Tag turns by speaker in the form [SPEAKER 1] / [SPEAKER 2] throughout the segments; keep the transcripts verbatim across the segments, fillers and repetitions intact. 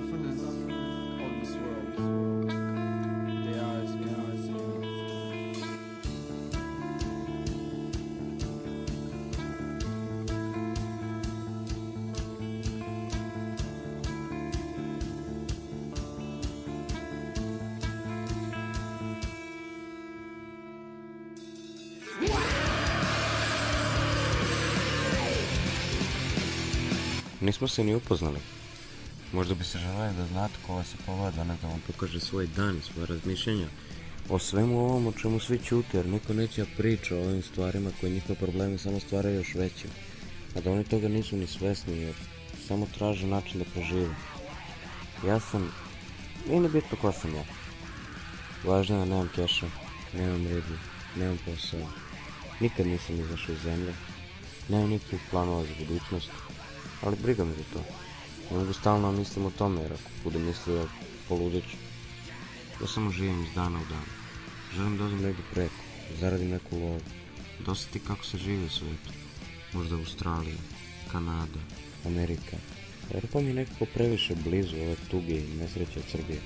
[SPEAKER 1] nothing is of this world. The eyes, the eyes, the
[SPEAKER 2] Nismo se ni upoznali. Možda bi se želeli da znate ko vas je poveo danas da vam pokaže svoj dan i svoje razmišljenja o svemu ovom o čemu svi ćute, jer niko neće priča o ovim stvarima koje njihove probleme samo stvaraju još većim. A da oni toga nisu ni svesni jer samo traže način da prežive. Ja sam... Nije ni bitno ko sam ja. Važno je da nemam keša, nemam ribu, nemam posao. Nikad nisam izašao iz zemlje. Nemam nikakvih planova za budućnost. Ali briga me za to. Ne mogu stalno mislim o tome jer ako budem mislio poludeću. Ja samo živim iz dana u dan. Želim da odem negdje preko, da zaradim neku lovu, da osjeti kako se živi u svijetu. Možda Australija, Kanada, Amerika. Jer to mi je nekako previše blizu ove tuge i nesreće od Srbije.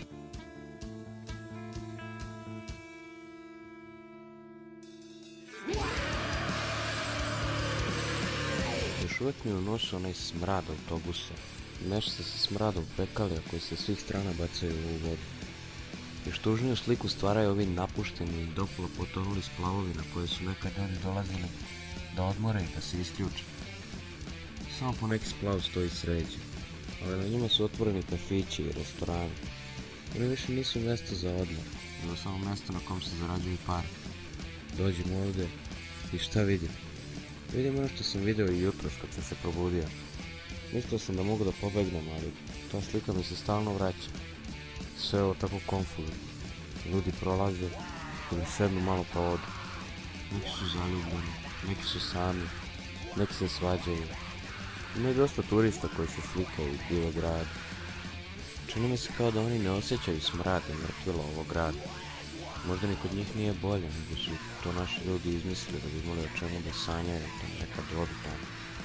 [SPEAKER 2] Još uvijek mi unosi onaj smrad autobusa. Meša se sa smradom fekalija koji se svih strana bacaju u ovu vodu. Još tužniju sliku stvaraju ovi napušteni i dopolo potonuli splavovi na koje su nekad ljudi dolazili da odmore i da se isključe. Samo po neki splav stoji sređen, ali na njima su otvoreni kafići i restorani. Oni više nisu mjesto za odmor, nego samo mjesto na kom se zarađuju pare. Dođem ovdje i šta vidim? Vidim ono što sam vidio i jutros kad sam se probudio. Mislio sam da mogu da pobegnem, ali ta slika mi se stalno vraća. Sve ovo tako konfuzno. Ljudi prolaze ili sednu malo pa odu. Neki su zaljubljeni, neki su sami, neki se svađaju. Ima i dosta turista koji se slikaju i dive grad. Čini mi se kao da oni ne osjećaju smrad i mrtvilo ovog grada. Možda ni kod njih nije bolje, nego su to naši ljudi izmislili da bi imali o čemu da sanjaju, da nekad odu tamo.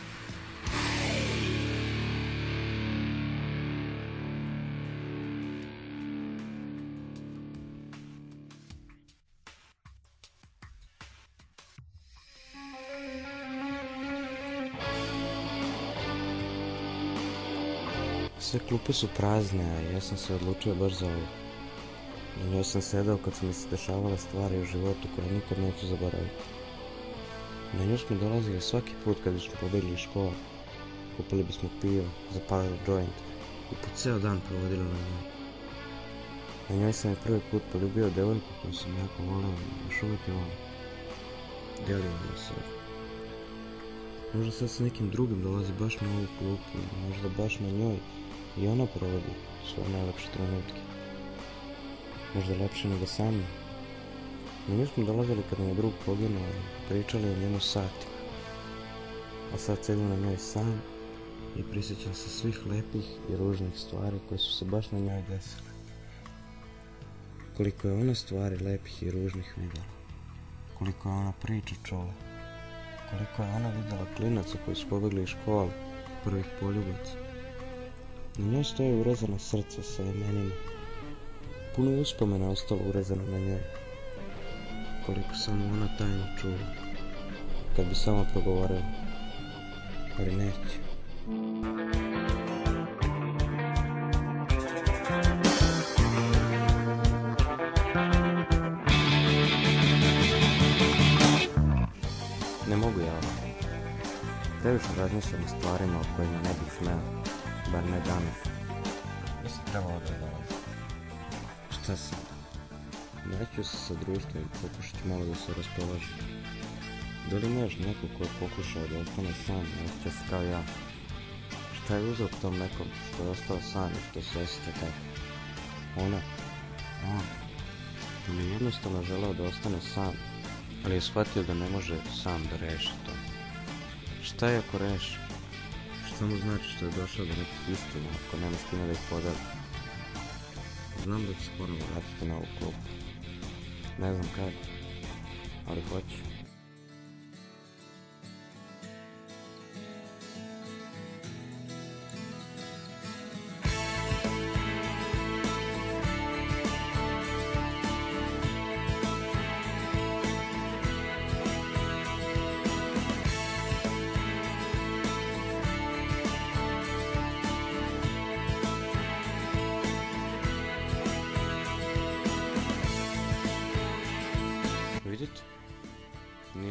[SPEAKER 2] Sve klupe su prazne, a ja sam se odlučio baš za ovo. Na njoj sam sedao kad su mi se dešavale stvari u životu koje nikad neću zaboraviti. Na nju smo dolazili svaki put kad bismo pobegli iz škola. Kupili bismo pivo, zapalili joint i po ceo dan provodili na njoj. Na njoj sam je prvi put poljubio devojku koju sam jako volio i još uvijek je volim. Delimo na sve. Možda sad sa nekim drugim dolazi baš na ovu klupu, možda baš na njoj i ona provodi svoje najlepše trenutke. Možda lepše nego sami. Na nju smo dolazili kad nam je drug poginuo i pričali o njemu satima. A sad sedim na njoj sam i prisjećam se svih lepih i ružnih stvari koje su se baš na njoj desile. Koliko je ona stvari lepih i ružnih vidjela. Koliko je ona priča čula. Koliko je ona vidjela klinaca koji su pobegli iz škole, prvih poljubaca. Na njoj stoje urezana srca sa imenima. Puno je uspomena ostalo urezano na njoj. Koliko samo ona tajno čula. Kad bi sama progovorila. Ali neće. Ne mogu ja ovo. Previše razmišljam o stvarima o kojima ne bih smeo. Bar ne danas. Nisi trebalo da dolazi. Šta sad? Vraću se sa društvom i pokušat ću malo da se raspolažem. Da li imaš neko ko je pokušao da ostane sam i osjeća se kao ja? Šta je uzeo tom nekom što je ostao sam i što se osjeća tako? Ona? On? On je jednostavno želeo da ostane sam, ali je shvatio da ne može sam da reši to. Šta je ako reši? Šta mu znači što je došao do nekih istina ako nema s kime da ih podeli? Znam da ću se ponovno vratiti na ovu klubu. Ne znam kada, ali hoću.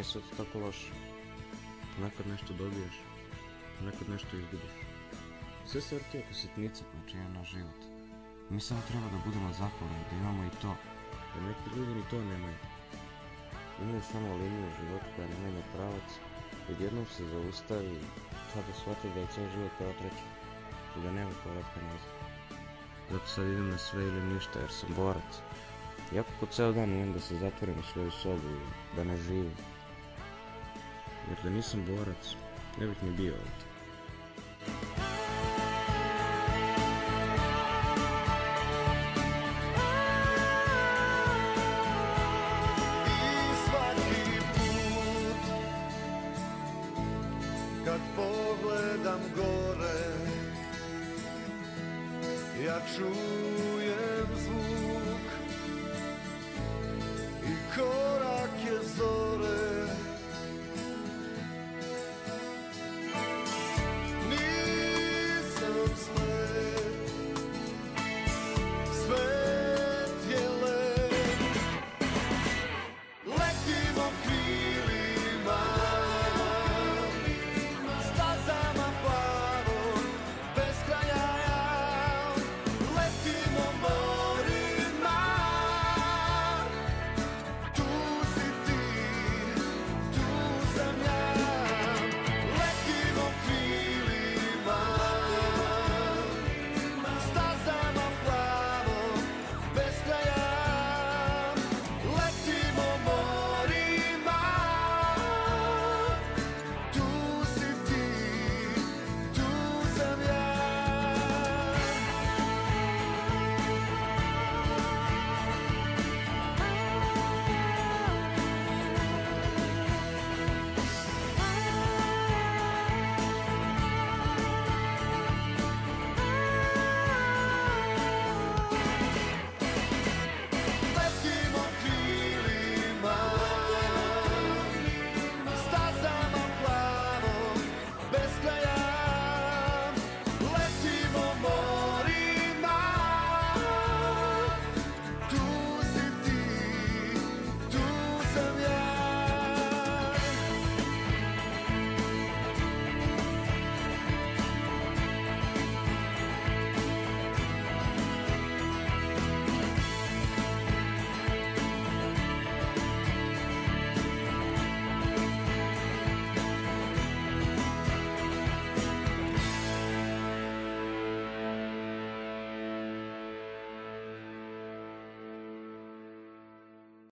[SPEAKER 2] nije sve to tako loše. Ponekad nešto dobiješ, ponekad nešto izgubiš. Sve se vrti oko sitnica koja čine naš život. Mi samo treba da budemo zahvalni, da imamo i to, jer neki ljudi ni to nemaju. Imaju samo liniju u životu koja ne menja pravac, odjednom se zaustavi i tada shvati da je cijel život protraćen i da nema povratka nazad. Zato sad idem na sve ili ništa jer sam borac. Iako ko ceo dan umem da se zatvorim u svoju sobu i da ne živim. Jer da nisam borac, ne bih ni bio ovdje.
[SPEAKER 3] Kad pogledam gore, ja čujem zvuk i korak